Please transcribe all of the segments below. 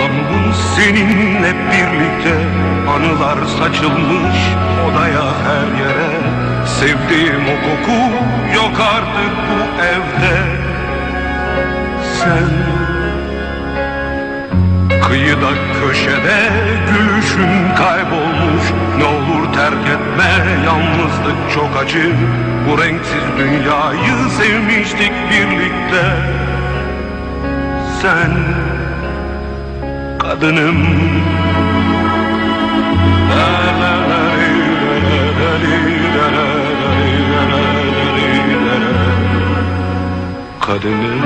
toplanmış seninle birlikte. Anılar saçılmış odaya, her yere. Sevdiğim o koku yok artık bu evde. Sen kıyıda köşede, gülüşün kaybolmuş. Ne olur terk etme, yalnızlık çok acı. Bu renksiz dünyayı sevmiştik birlikte. Sen kadınım, kadınım,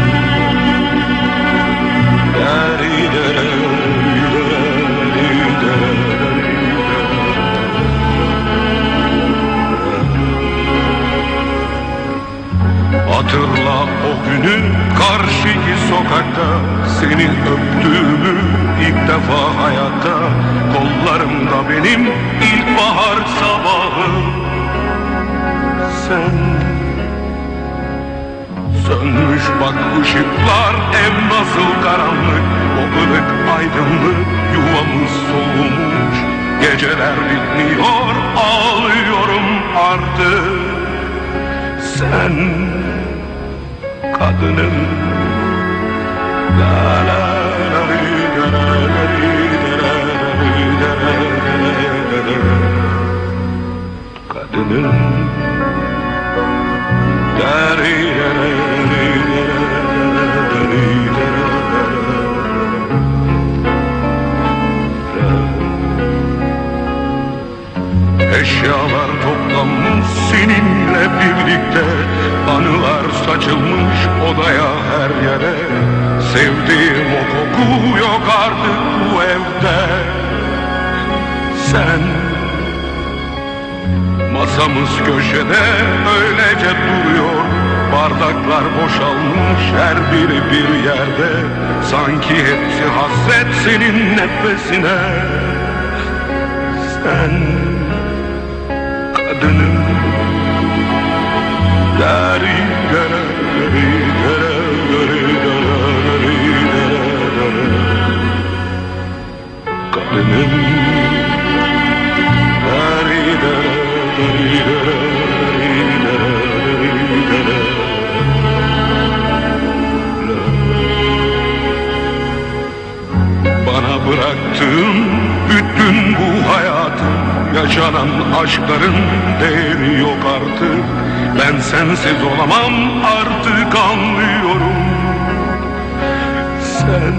hatırla o günü karşıki sokakta, seni öptüğümü ilk defa hayatta. Kollarımda benim ilkbahar sabahı. Sen sönmüş bak ışıklar, ev nasıl karanlık. O ılık aydınlık yuvamız soğumuş. Geceler bitmiyor, ağlıyorum artık. Sen kadınım, kadınım, eşyalar toplanmış seninle birlikte. Anılar saçılmış odaya, her yere. Sevdiğim o koku yok artık bu evde. Sen masamız köşede öylece duruyor. Bardaklar boşalmış, her biri bir yerde. Sanki hepsi hasret senin nefesine. Sen kadınım, kadınım, bana bıraktığın bütün bu hayatın, yaşanan aşkların değeri yok artık. Ben sensiz olamam artık, anlıyorum. Sen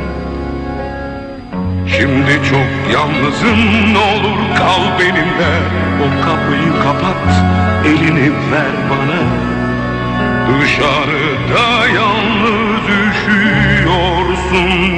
şimdi çok yalnızım, ne olur kal benimle. O kapıyı kapat, elini ver bana. Dışarıda yalnız üşüyorsun